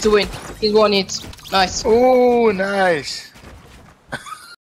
to win. He's 1 hit. Nice. Oh, nice.